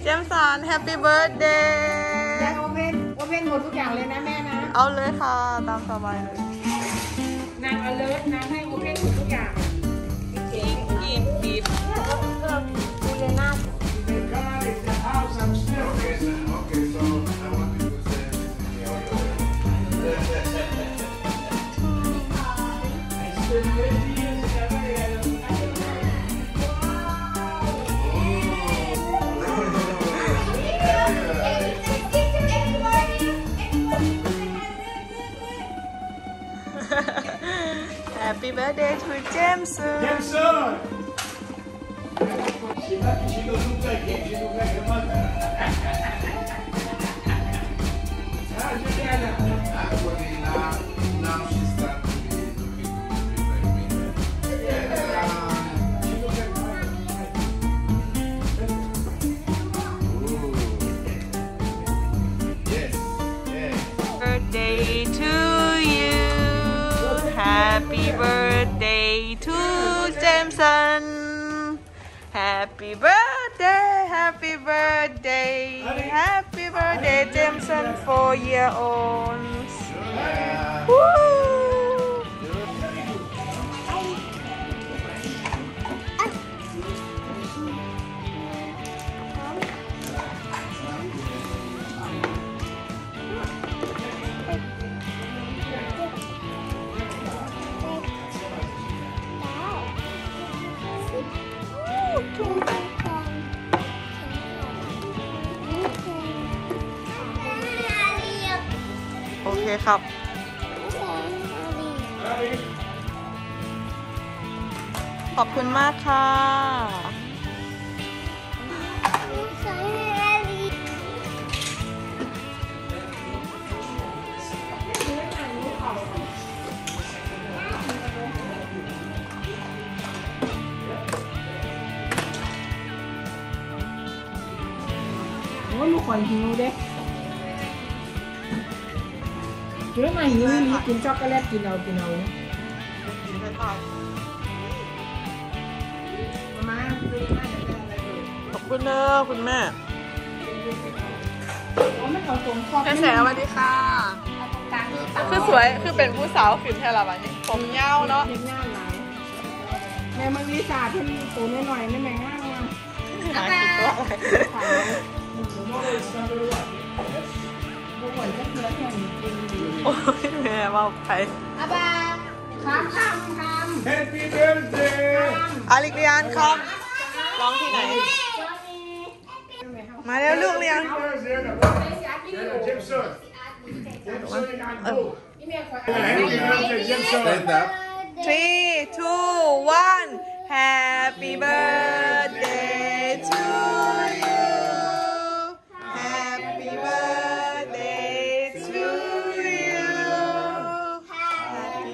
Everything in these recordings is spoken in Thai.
เจมสัน Happy Birthday โอเพนหมดทุกอย่างเลยนะแม่นะเอาเลยค่ะตามสบายเลยนางalertนางให้โอเพนหมดทุกอย่างกีบดูเลยหน้า Happy birthday to Jameson. Jameson. She don't look like him. She look like her mother. Juliana. Actually, now she's starting to be like me. She looks like her mother. Yes. Birthday to you. Happy birthday to Jameson. Happy birthday, happy birthday, happy birthday, Jameson, 4-year-olds. Woo!โอเคครับขอบคุณมากค่ะโอ้ลูกคอยหิวเด้เรื่องไหนหิวนี่กินช็อกโกแลตกินเอามาขอบคุณเนอะคุณแม่แม่แสสวัสดีค่ะคือสวยคือเป็นผู้สาวขึ้นแทนเราแบบนี้ผมเงาเนาะแม่มันวิสาที่ตัวหน่อยไม่แม่ง่ายว่ะหาคิดตัวโอ้ยแม่ว่าไปอาบาคำ Happy birthday อาริกเรียนครับร้องที่ไหนมาแล้วลูกเรียน3, 2, 1 Happy birthday to you Happy birthday to you Happy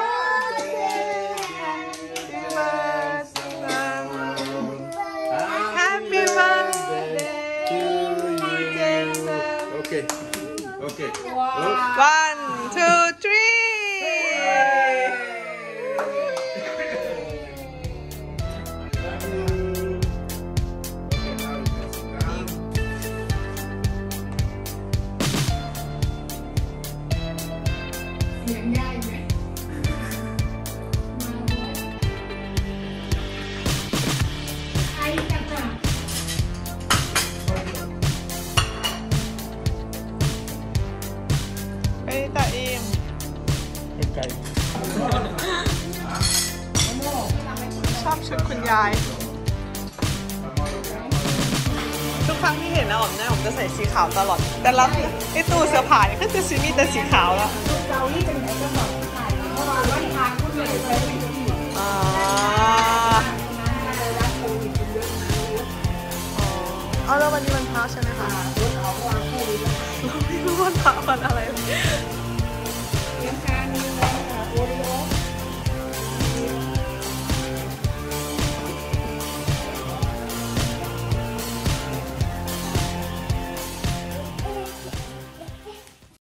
birthday to Jameson Okay. 1, 2, 3ชอบชุดคุณยายทุกครั้งที่เห็นนะผมเนี่ยผมจะใส่สีขาวตลอดแต่ละที่ตู้เสื้อผ้าเนี่ยก็จะมีแต่สีขาวแล้วเกาหลีเป็นไหนก็บอกถ่ายเพราะว่าวันทางคุณเลย